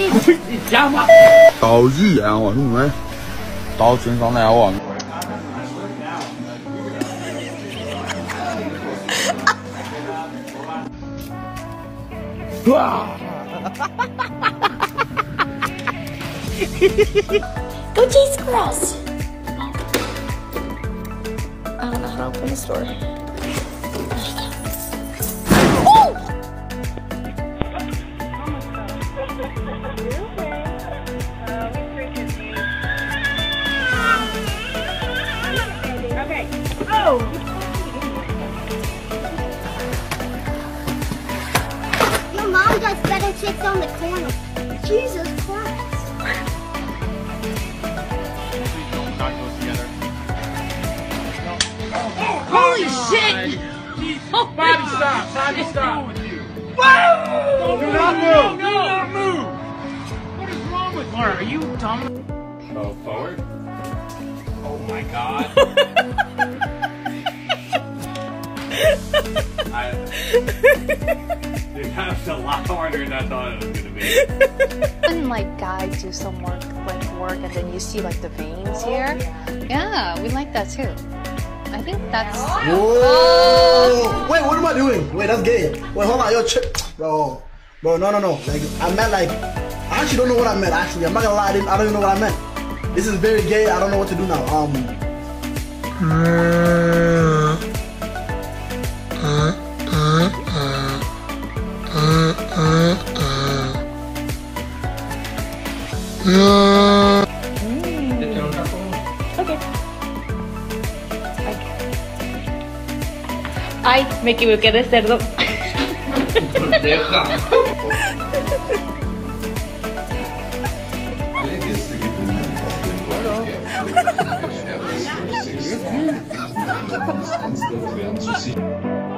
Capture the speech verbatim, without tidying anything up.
你家吗？ 高语言我是没，到身上来我。哇 Go chase squirrels! I don't know how to open this door. Oh! Okay. Oh! Your mom does better chicks on the corner. Jesus Christ. Holy shit! Bobby, stop! Bobby, stop! Whoa! Do not move! Do not move! What is wrong with you? Laura, are you dumb? Go forward. Oh my god. I, dude, that was a lot harder than I thought it was gonna be. When like guys do some work, like work, and then you see like the veins here. Yeah, we like that too. I think that's. Whoa! Wait, what am I doing? Wait, that's gay. Wait, hold on, yo, chick, bro, bro, no, no, no. Like, I meant like, I actually don't know what I meant. Actually, I'm not gonna lie, I, didn't, I don't even know what I meant. This is very gay. I don't know what to do now. Um. Okay. Ay, me equivoqué de cerdo. Deja. Werden zu